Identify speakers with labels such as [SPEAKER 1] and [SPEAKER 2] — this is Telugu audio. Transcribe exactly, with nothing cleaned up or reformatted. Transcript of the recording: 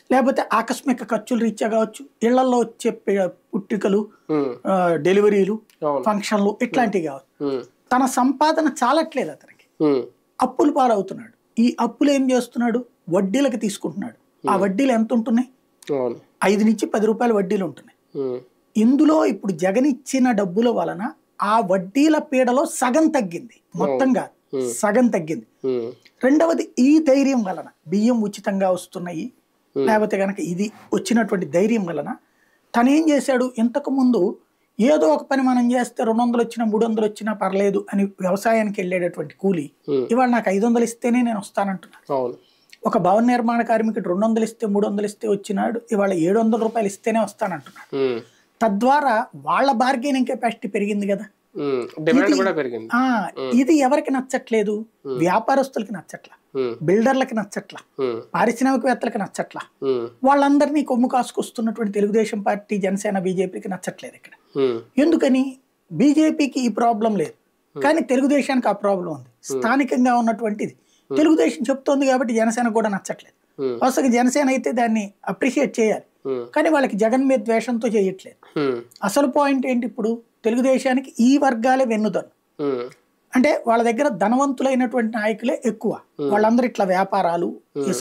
[SPEAKER 1] లేకపోతే ఆకస్మిక ఖర్చులు రీత్యా కావచ్చు, ఇళ్లలో వచ్చే పుట్టికలు, డెలివరీలు, ఫంక్షన్లు ఇట్లాంటివి కావచ్చు. తన సంపాదన చాలట్లేదు అతనికి, అప్పులు పాలవుతున్నాడు. ఈ అప్పులు ఏం చేస్తున్నాడు, వడ్డీలకు తీసుకుంటున్నాడు. ఆ వడ్డీలు ఎంత ఉంటున్నాయి, ఐదు నుంచి పది రూపాయల వడ్డీలు ఉంటున్నాయి. ఇందులో ఇప్పుడు జగన్ ఇచ్చిన డబ్బుల వలన ఆ వడ్డీల పీడలో సగం తగ్గింది, మొత్తంగా సగం తగ్గింది. రెండవది ఈ ధైర్యం వలన, బియ్యం ఉచితంగా వస్తున్నాయి లేకపోతే కనుక ఇది వచ్చినటువంటి ధైర్యం వలన తనేం చేశాడు, ఇంతకు ముందు ఏదో ఒక పని మనం చేస్తే రెండు వందలు వచ్చినా మూడు వందలు వచ్చినా పర్లేదు అని వ్యవసాయానికి వెళ్ళేటటువంటి కూలి ఇవాళ నాకు ఐదు వందలు ఇస్తేనే నేను వస్తానంటున్నాను. ఒక భవన నిర్మాణ కార్మికుడు రెండు వందలు ఇస్తే మూడు వందలు ఇస్తే వచ్చినాడు, ఇవాళ ఏడు వందల రూపాయలు ఇస్తేనే వస్తానంటున్నాడు. తద్వారా వాళ్ళ బార్గెనింగ్ కెపాసిటీ పెరిగింది కదా. ఆ ఇది ఎవరికి నచ్చట్లేదు, వ్యాపారస్తులకి నచ్చట్లా, బిల్డర్లకి నచ్చట్లా, పారిశ్రామికవేత్తలకి నచ్చట్లా, వాళ్ళందరినీ కొమ్ము కాసుకొస్తున్నటువంటి తెలుగుదేశం పార్టీ, జనసేన, బీజేపీకి నచ్చట్లేదు ఇక్కడ. ఎందుకని, బీజేపీకి ఈ ప్రాబ్లం లేదు కానీ తెలుగుదేశానికి ఆ ప్రాబ్లం ఉంది. స్థానికంగా ఉన్నటువంటిది తెలుగుదేశం చెప్తోంది కాబట్టి జనసేన కూడా నచ్చట్లేదు. అసలు జనసేన అయితే దాన్ని అప్రిషియేట్ చేయాలి కానీ వాళ్ళకి జగన్ మీద ద్వేషంతో చేయట్లేదు. అసలు పాయింట్ ఏంటి, ఇప్పుడు తెలుగుదేశానికి ఈ వర్గాలే వెన్నుదన్ను. అంటే వాళ్ళ దగ్గర ధనవంతులైనటువంటి నాయకులే ఎక్కువ, వాళ్ళందరూ ఇట్లా వ్యాపారాలు